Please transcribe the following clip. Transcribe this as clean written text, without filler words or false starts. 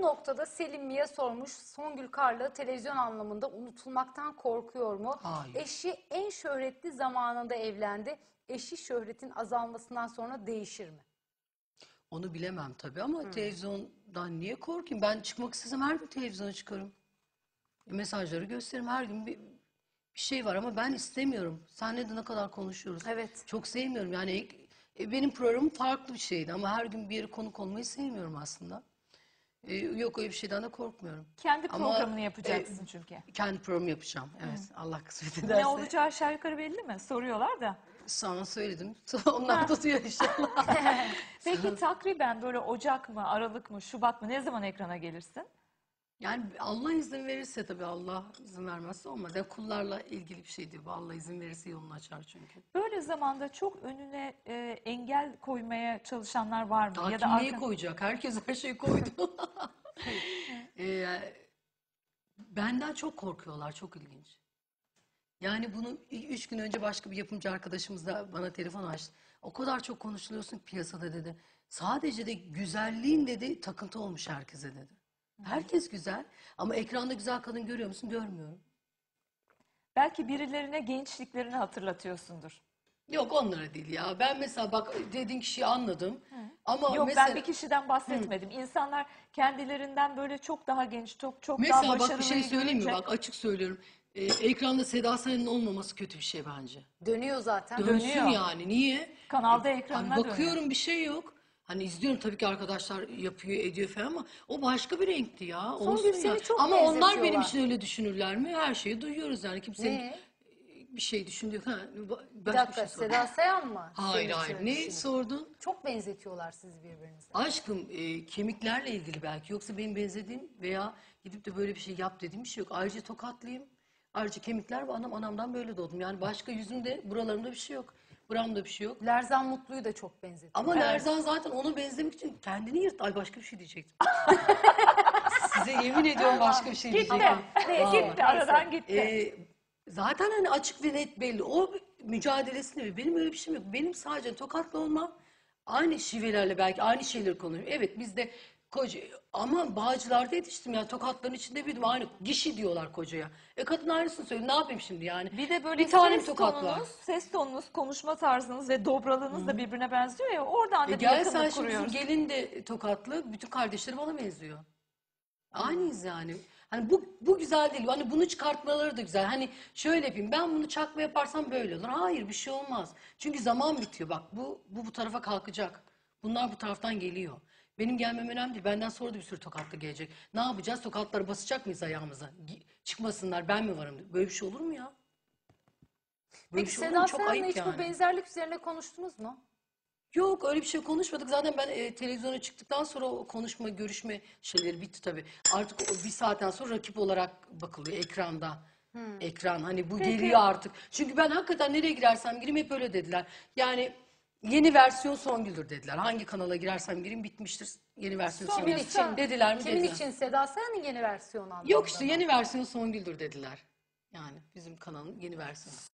noktada Selim Mia sormuş. Songül Karlı televizyon anlamında unutulmaktan korkuyor mu? Hayır. Eşi en şöhretli zamanında evlendi. Eşi şöhretin azalmasından sonra değişir mi? Onu bilemem tabii ama televizyondan niye korkayım? Ben çıkmak istesem her gün televizyona çıkarım. Mesajları gösteririm, her gün bir şey var ama ben istemiyorum. Seninle de ne kadar konuşuyoruz. Evet. Çok sevmiyorum yani benim programım farklı bir şeydi ama her gün bir yere konuk olmayı sevmiyorum aslında. Yok, öyle bir şeyden de korkmuyorum. Kendi Ama, programını yapacaksın çünkü. Kendi programı yapacağım, evet. Allah kısmet ederse. Ne olacağı aşağı yukarı belli mi? Soruyorlar da. Sana söyledim. Onlar da duyuyor inşallah. Peki takriben böyle Ocak mı, Aralık mı, Şubat mı, ne zaman ekrana gelirsin? Yani Allah izin verirse, tabii Allah izin vermezse olmaz. Yani kullarla ilgili bir şey değil bu. Allah izin verirse yolunu açar çünkü. Böyle zamanda çok önüne engel koymaya çalışanlar var mı? Daha Ya kim da neyi koyacak? Herkes her şeyi koydu. Benden çok korkuyorlar. Çok ilginç. Yani bunu 3 gün önce başka bir yapımcı arkadaşımız da bana telefon açtı. O kadar çok konuşuluyorsun piyasada dedi. Sadece de güzelliğin dedi takıntı olmuş herkese dedi. Herkes güzel ama ekranda güzel kadın görüyor musun? Görmüyorum. Belki birilerine gençliklerini hatırlatıyorsundur. Yok, onlara değil ya. Ben mesela bak dediğin kişiyi anladım. Ama Yok, mesela, ben bir kişiden bahsetmedim. İnsanlar kendilerinden böyle çok daha genç, çok daha mesela bak bir başarılıyı şey söyleyeyim mi? görünce... Bak açık söylüyorum. Ekranda Seda Sayan'ın olmaması kötü bir şey bence. Dönüyor zaten. Dönsün Dönüyor. yani. Niye? Kanalda ekranına Hani bakıyorum dönüyor. bir şey yok. Hani izliyorum tabii ki, arkadaşlar yapıyor ediyor falan ama o başka bir renkti ya. Songül, Olsun seni ya. çok Ama onlar benim benzetiyorlar. için öyle düşünürler mi? Her şeyi duyuyoruz yani. Kimsenin Ne? bir şey düşündüğü... Ha, Bir başka dakika, bir şey sor. Seda Sayan mı? Hayır Senin hayır. için Ne düşünür? sordun? Çok benzetiyorlar siz birbirinize. Aşkım, kemiklerle ilgili belki. Yoksa benim benzediğim veya gidip de böyle bir şey yap dediğim bir şey yok. Ayrıca tokatlıyım. Ayrıca kemikler ve anamdan böyle doğdum. Yani başka yüzümde, buralarımda bir şey yok. Buramda bir şey yok. Lerzan Mutlu'yu da çok benzetiyor. Ama Lerzan zaten ona benzemek için kendini yırt. Ay, başka bir şey diyecektim. Size yemin ediyorum başka bir şey Gitti. diyecektim. Gitti. Aradan gitti. Zaten hani açık ve net belli. O mücadelesini ve benim öyle bir şeyim yok. Benim sadece tokatlı olmam, aynı şivelerle belki aynı şeyleri konuşuyor. Evet, biz de koca ama Bağcılar'da yetiştim ya, tokatların içinde büyüdüm. Aynı gişi diyorlar kocaya. Kadın aynısını söylüyor. Ne yapayım şimdi yani? Bir de böyle bir tane mi ses tokat var? tonunuz, ses tonunuz, konuşma tarzınız ve dobralığınız da birbirine benziyor ya. Oradan da bir Gel sen yakınlık şimdi, bizim kuruyoruz. gelin de tokatlı. Bütün kardeşleri bana benziyor. Aynıyız yani. Hani bu güzel değil. Hani bunu çıkartmaları da güzel. Hani şöyle yapayım. Ben bunu çakma yaparsam böyle olur. Hayır, bir şey olmaz. Çünkü zaman bitiyor. Bak bu tarafa kalkacak. Bunlar bu taraftan geliyor. Benim gelmem önemli değil. Benden sonra da bir sürü tokatlı gelecek. Ne yapacağız? Tokatları basacak mıyız ayağımıza? Çıkmasınlar, ben mi varım? Böyle bir şey olur mu ya? Böyle Peki bir şey olur Seda mu? Çok Sayan'la ayıp hiç bu yani. benzerlik üzerine konuştunuz mu? Yok, öyle bir şey konuşmadık. Zaten ben televizyona çıktıktan sonra o konuşma, görüşme şeyleri bitti tabii. Artık bir saatten sonra rakip olarak bakılıyor ekranda. Ekran hani bu Peki. geliyor artık. Çünkü ben hakikaten nereye girersem gireyim hep öyle dediler. Yani yeni versiyon Songül'dür dediler. Hangi kanala girersem gireyim bitmiştir. Yeni versiyon Kimin Songül. için? Dediler mi? Kimin Dediler. için? Seda Sayan'ın yeni versiyonu anlamında Yok işte, mı? yeni versiyon Songül'dür dediler. Yani bizim kanalın yeni versiyonu.